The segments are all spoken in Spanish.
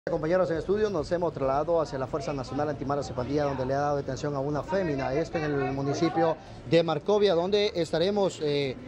Compañeros en estudio, nos hemos trasladado hacia la Fuerza Nacional Antimaras y Pandillas, donde le ha dado detención a una fémina, esto en el municipio de Marcovia, donde estamos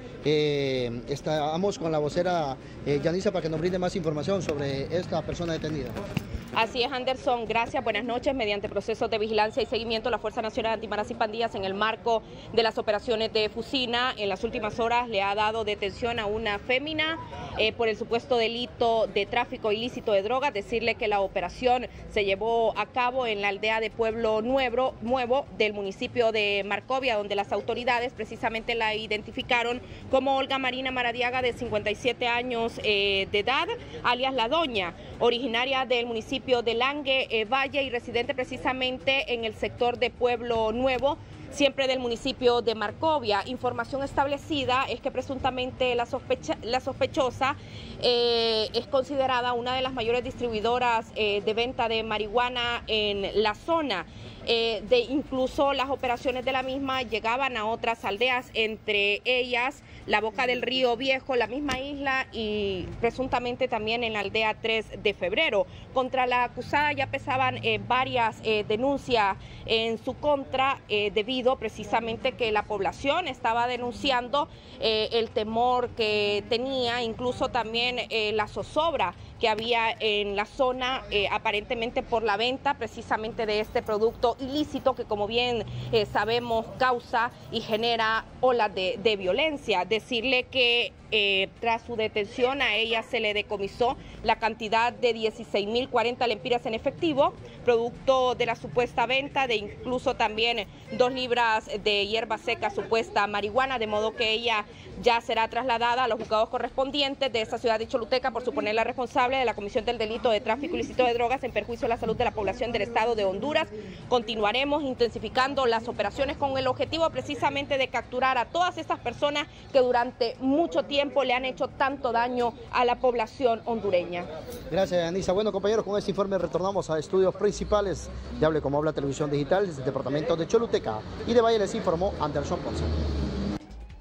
con la vocera Yanisa para que nos brinde más información sobre esta persona detenida. Así es, Anderson, gracias, buenas noches. Mediante procesos de vigilancia y seguimiento, la Fuerza Nacional Antimaras y Pandillas, en el marco de las operaciones de Fusina, en las últimas horas le ha dado detención a una fémina por el supuesto delito de tráfico ilícito de drogas. Decirle que la operación se llevó a cabo en la aldea de Pueblo Nuevo del municipio de Marcovia, donde las autoridades precisamente la identificaron como Olga Marina Maradiaga, de 57 años de edad, alias La Doña, originaria del municipio de Langue Valle y residente precisamente en el sector de Pueblo Nuevo, siempre del municipio de Marcovia. Información establecida es que presuntamente la sospechosa es considerada una de las mayores distribuidoras de venta de marihuana en la zona. Incluso las operaciones de la misma llegaban a otras aldeas, entre ellas la Boca del Río Viejo, la misma isla y presuntamente también en la aldea 3 de febrero. Contra la acusada ya pesaban varias denuncias en su contra debido precisamente que la población estaba denunciando el temor que tenía, incluso también la zozobra que había en la zona aparentemente por la venta precisamente de este producto ilícito que, como bien sabemos, causa y genera olas de violencia. Decirle que tras su detención a ella se le decomisó la cantidad de 16.040 lempiras en efectivo, producto de la supuesta venta de incluso también 2 libras de hierba seca, supuesta marihuana, de modo que ella ya será trasladada a los juzgados correspondientes de esta ciudad de Choluteca por suponerla responsable de la comisión del delito de tráfico ilícito de drogas en perjuicio de la salud de la población del estado de Honduras. Continuaremos intensificando las operaciones con el objetivo precisamente de capturar a todas estas personas que durante mucho tiempo le han hecho tanto daño a la población hondureña. Gracias, Anisa. Bueno, compañeros, con este informe retornamos a estudios principales de Hable Como Habla Televisión Digital desde el departamento de Choluteca y de Valle. Les informó Anderson Ponce.